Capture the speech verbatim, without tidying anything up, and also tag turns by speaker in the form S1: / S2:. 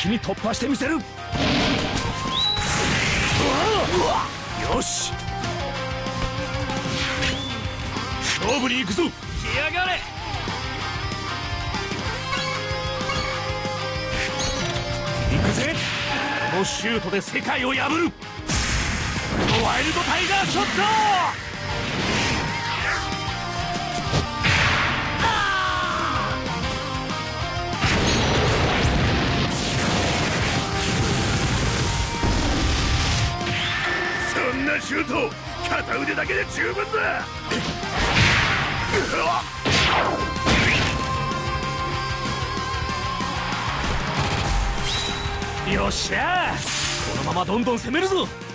S1: 気に突破してみせる。よし、勝負に行くぞ。
S2: 来やがれ。
S1: 行くぜ。このシュートで世界を破る。ワイルドタイガーショット。
S3: そんなシュート片腕だけで十分だ。
S1: よっしゃ、このままどんどん攻めるぞ。